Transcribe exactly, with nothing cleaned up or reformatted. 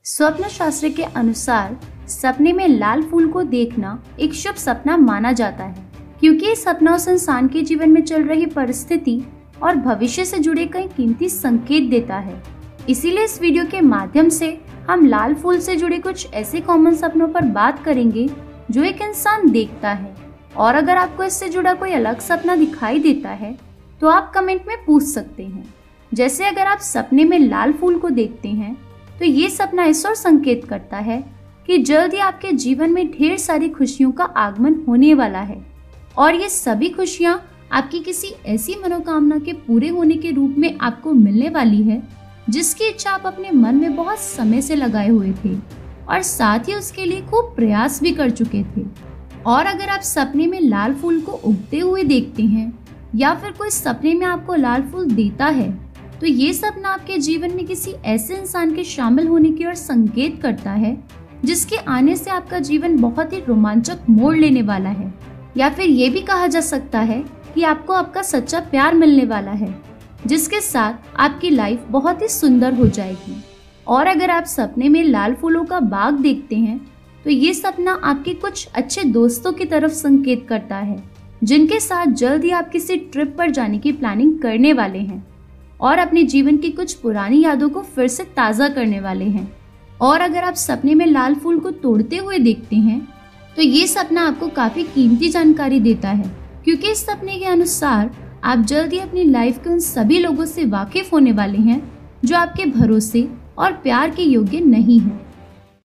स्वप्न शास्त्र के अनुसार सपने में लाल फूल को देखना एक शुभ सपना माना जाता है, क्योंकि ये सपना उस इंसान के जीवन में चल रही परिस्थिति और भविष्य से जुड़े कई कीमती संकेत देता है। इसीलिए इस वीडियो के माध्यम से हम लाल फूल से जुड़े कुछ ऐसे कॉमन सपनों पर बात करेंगे जो एक इंसान देखता है। और अगर आपको इससे जुड़ा कोई अलग सपना दिखाई देता है तो आप कमेंट में पूछ सकते हैं। जैसे अगर आप सपने में लाल फूल को देखते हैं तो ये सपना इस ओर संकेत करता है कि जल्द ही आपके जीवन में ढेर सारी खुशियों का आगमन होने वाला है, और ये सभी खुशियाँ आपकी किसी ऐसी मनोकामना के पूरे होने के रूप में आपको मिलने वाली है जिसकी इच्छा आप अपने मन में बहुत समय से लगाए हुए थे और साथ ही उसके लिए खूब प्रयास भी कर चुके थे। और अगर आप सपने में लाल फूल को उगते हुए देखते हैं या फिर कोई सपने में आपको लाल फूल देता है तो ये सपना आपके जीवन में किसी ऐसे इंसान के शामिल होने की ओर संकेत करता है जिसके आने से आपका जीवन बहुत ही रोमांचक मोड़ लेने वाला है। या फिर ये भी कहा जा सकता है कि आपको आपका सच्चा प्यार मिलने वाला है जिसके साथ आपकी लाइफ बहुत ही सुंदर हो जाएगी। और अगर आप सपने में लाल फूलों का बाग देखते हैं तो ये सपना आपके कुछ अच्छे दोस्तों की तरफ संकेत करता है जिनके साथ जल्द ही आप किसी ट्रिप पर जाने की प्लानिंग करने वाले हैं और अपने जीवन की कुछ पुरानी यादों को फिर से ताज़ा करने वाले हैं। और अगर आप सपने में लाल फूल को तोड़ते हुए देखते हैं तो ये सपना आपको काफ़ी कीमती जानकारी देता है, क्योंकि इस सपने के अनुसार आप जल्द ही अपनी लाइफ के उन सभी लोगों से वाकिफ होने वाले हैं जो आपके भरोसे और प्यार के योग्य नहीं हैं।